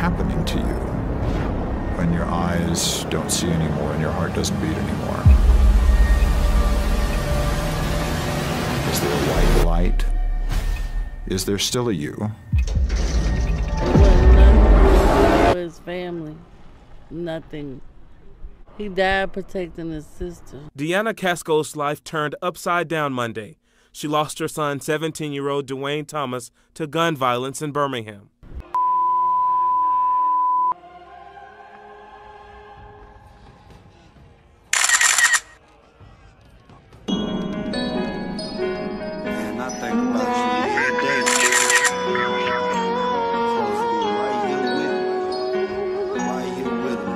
happening to you when your eyes don't see anymore and your heart doesn't beat anymore? Is there a white light? Is there still a you? For his family, nothing. He died protecting his sister. Deanna Casco's life turned upside down Monday. She lost her son, 17-year-old Dwayne Thomas, to gun violence in Birmingham. And I think about you every day. Supposed to be right here with me. Right here with me.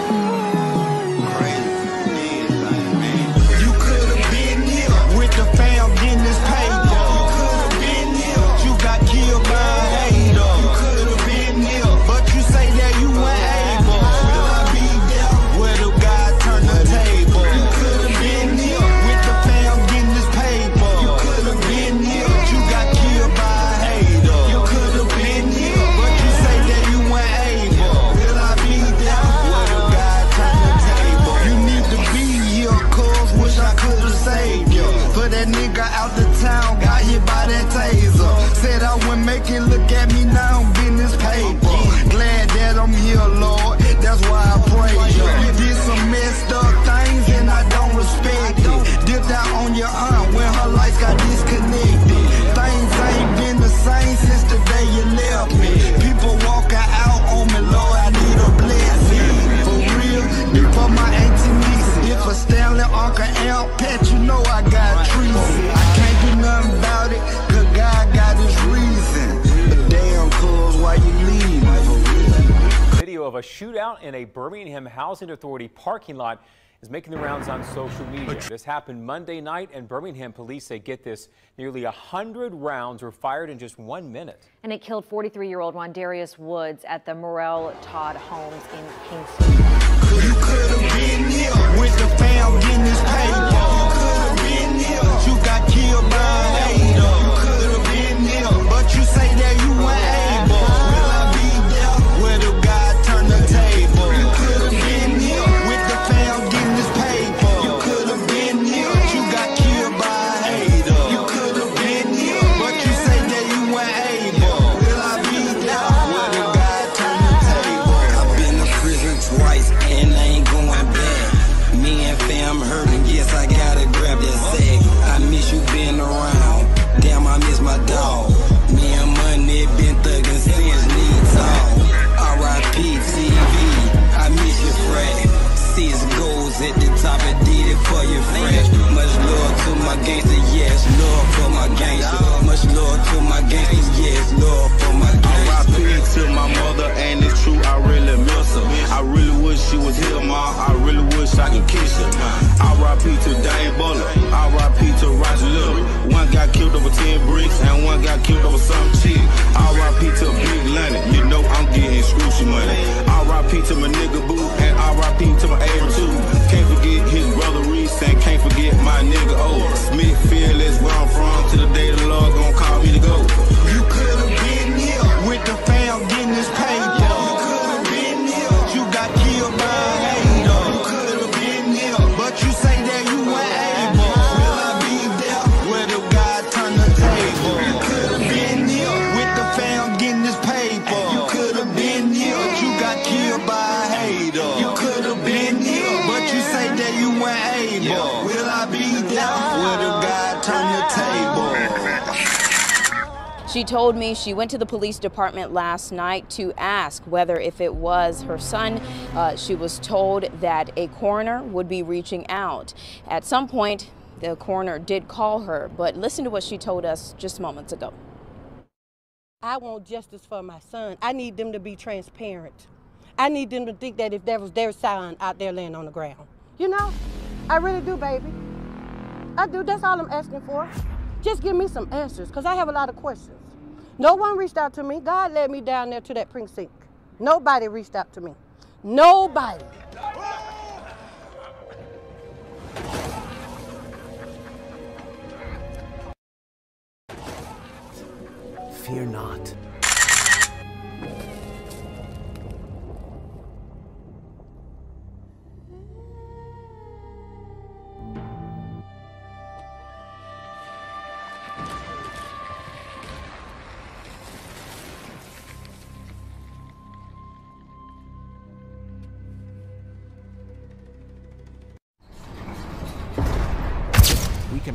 Crazy. Dead thing, man. You could have been here with the fam in this paper. You could have been here. You got killed by a hater. You could have been here. But you say that you weren't able. Will I be there? Where the guy turn the table? You could have been here with the fam in this paper. You could have been here. You got killed by a hater. You could have been here. But you say that you weren't able. Will I be there? Where the guy turn the table? You need to be here, cause wish I could have saved you. For that nigga out the town, got hit by that taser. Said I wouldn't make it, look at me now, I'm in this paper. Glad that I'm here, Lord, that's why I praise you. You did some messed up things and I don't respect it. Dipped out on your aunt when her lights got disconnected. Things ain't been the same since the day you left me. People walking out on me, Lord, I need a blessing. For real, before my auntie niece. If a Stanley, Uncle Amp pet, you know I got treason. I can't do nothing about it, cause God got his reason. But damn, cuz, why you leave? Video of a shootout in a Birmingham Housing Authority parking lot is making the rounds on social media. This happened Monday night, and Birmingham police say, get this, nearly 100 rounds were fired in just 1 minute. And it killed 43-year-old Rondarius Woods at the Morrell Todd Homes in Kingston. You could have been here with the fam in this paper. You could have been here. You got killed by a hater. You could have been here, but you say that you weren't able. Will I be there? Where the guy turn the table? You could have been here with the fam in this paper. You could have been here. You got killed by a hater. You could have been here, but you say that you weren't able. Will I be there? Where the guy turn the table? I've been to prison twice and I ain't going back. Me and fam hurting, yes, I gotta grab that sack. I miss you being around, damn, I miss my dog. Me and Money been thugging since need talk. R.I.P. TV, I miss you, Fred. 6 goals at the top, I did it for your friends. Much love to my gangster, yes, love for my gangster. Much love to my gangsters, yes, love for my gangster. R.I.P. to my mother, and it's true, I really miss her. I really wish she was here, ma. I really wish I could kiss her. R.I.P. to Dane Buller. R.I.P. to Roger Little. One got killed over 10 bricks, and one got killed over some chick. R.I.P. to Big Lunny. You know I'm getting scroochy money. R.I.P. to my nigga Boo, and R.I.P. to my A2. Can't forget his brother Reese, and can't forget my nigga O. Smithfield is where I'm from, till the day the Lord gon' call me to go. You could have been here with the fam getting this paper. You could have been here. You got killed by a hater. You could have been here, but you say that you weren't able. Will I be there? Where the guy turn the table? You could have been here with the fam getting this paper. You could have been here. You got killed by a hater. You could have been here, but you say that you weren't able. Will I be there? Where the guy turn the table? She told me she went to the police department last night to ask whether if it was her son. She was told that a coroner would be reaching out. At some point, the coroner did call her, but listen to what she told us just moments ago. I want justice for my son. I need them to be transparent. I need them to think that if there was their son out there laying on the ground. You know, I really do, baby. I do, that's all I'm asking for. Just give me some answers, because I have a lot of questions. No one reached out to me. God led me down there to that precinct. Nobody reached out to me. Nobody. Fear not.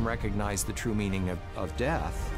recognize the true meaning of death.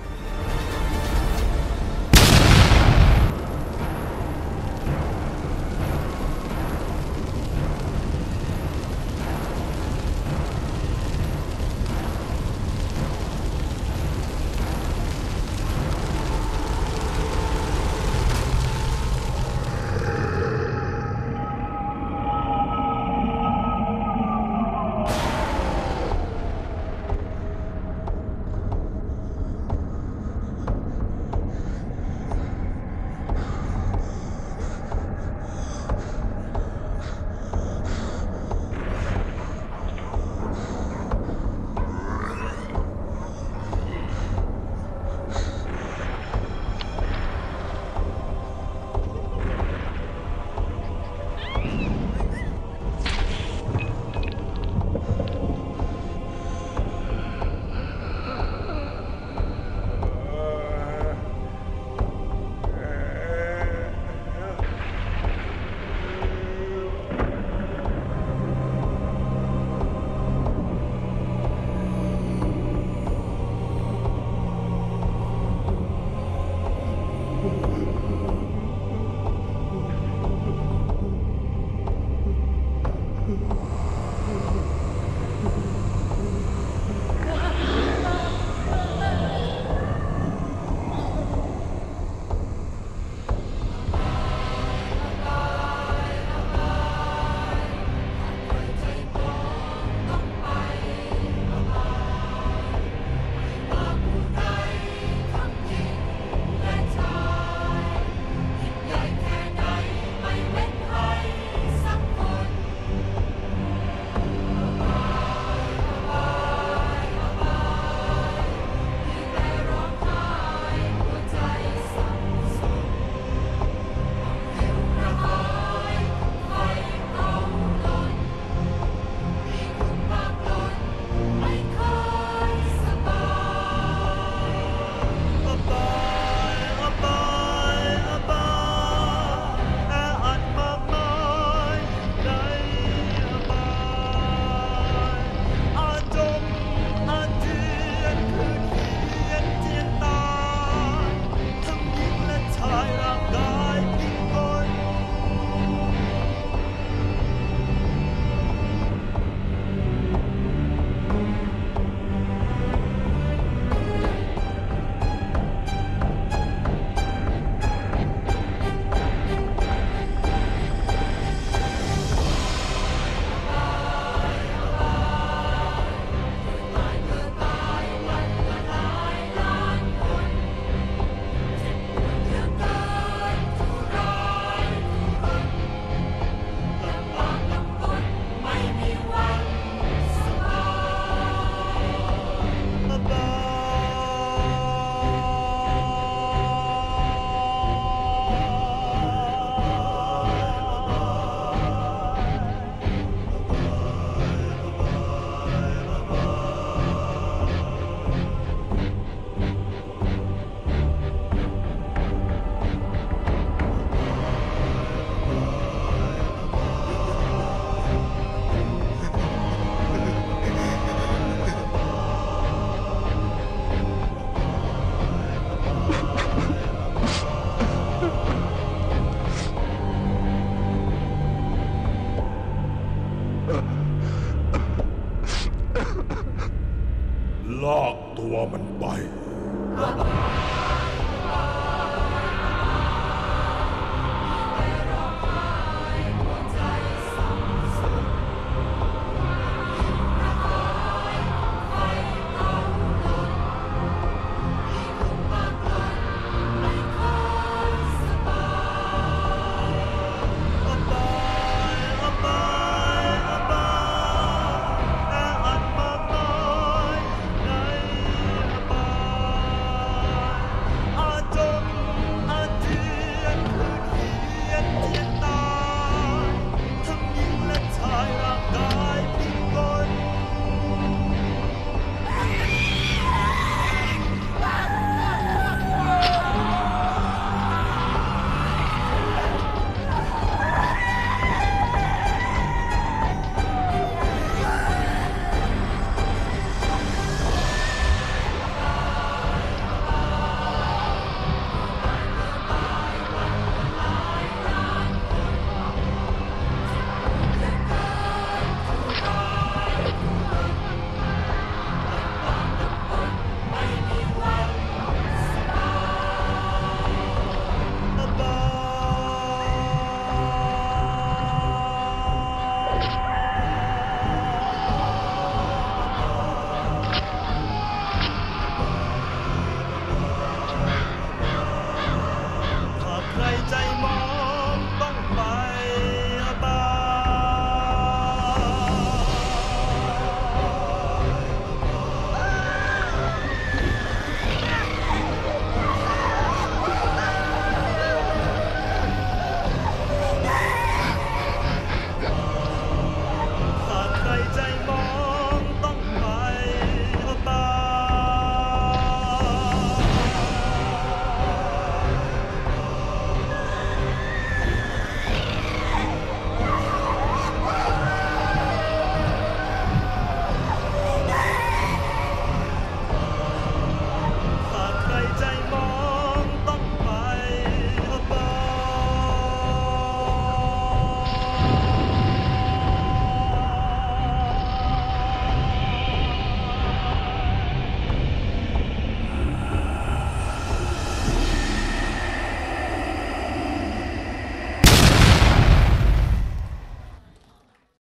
ลากตัวมันไป